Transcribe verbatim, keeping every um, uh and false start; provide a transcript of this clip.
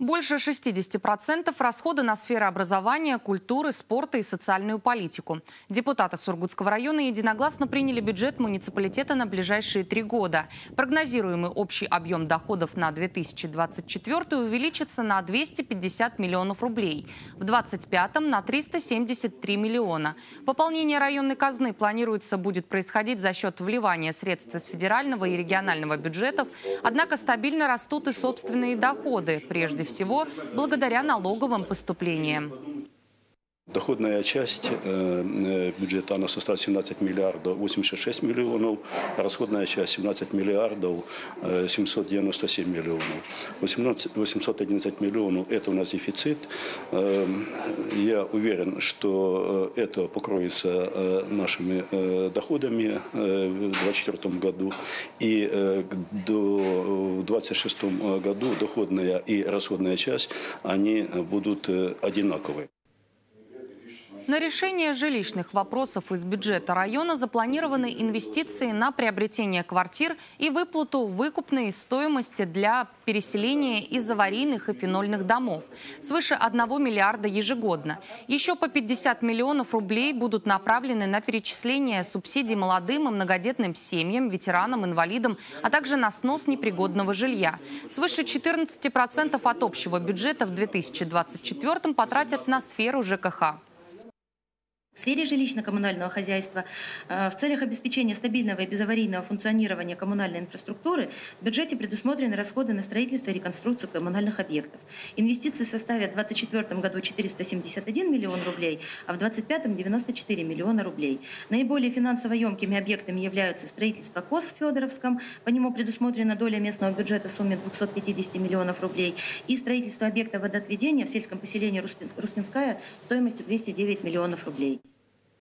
Больше шестидесяти процентов расходы на сферы образования, культуры, спорта и социальную политику. Депутаты Сургутского района единогласно приняли бюджет муниципалитета на ближайшие три года. Прогнозируемый общий объем доходов на две тысячи двадцать четвёртый увеличится на двести пятьдесят миллионов рублей, в две тысячи двадцать пятом на триста семьдесят три миллиона. Пополнение районной казны планируется будет происходить за счет вливания средств из федерального и регионального бюджетов, однако стабильно растут и собственные доходы, прежде всего благодаря налоговым поступлениям. Доходная часть э, бюджета она составит семнадцать миллиардов восемьдесят шесть миллионов, расходная часть семнадцать миллиардов э, семьсот девяносто семь миллионов. восемьсот одиннадцать миллионов это у нас дефицит. Э, я уверен, что это покроется э, нашими э, доходами э, в две тысячи двадцать четвёртом году. И э, до, в две тысячи двадцать шестом году доходная и расходная часть они будут э, одинаковые. На решение жилищных вопросов из бюджета района запланированы инвестиции на приобретение квартир и выплату выкупной стоимости для переселения из аварийных и фенольных домов свыше одного миллиарда ежегодно. Еще по пятьдесят миллионов рублей будут направлены на перечисление субсидий молодым и многодетным семьям, ветеранам, инвалидам, а также на снос непригодного жилья. Свыше четырнадцати процентов от общего бюджета в две тысячи двадцать четвёртом потратят на сферу ЖКХ. В сфере жилищно-коммунального хозяйства в целях обеспечения стабильного и безаварийного функционирования коммунальной инфраструктуры в бюджете предусмотрены расходы на строительство и реконструкцию коммунальных объектов. Инвестиции составят в две тысячи двадцать четвёртом году четыреста семьдесят один миллион рублей, а в две тысячи двадцать пятом девяносто четыре миллиона рублей. Наиболее финансово емкими объектами являются строительство КОС в Федоровском, по нему предусмотрена доля местного бюджета в сумме двухсот пятидесяти миллионов рублей, и строительство объекта водоотведения в сельском поселении Руспинская стоимостью двести девять миллионов рублей.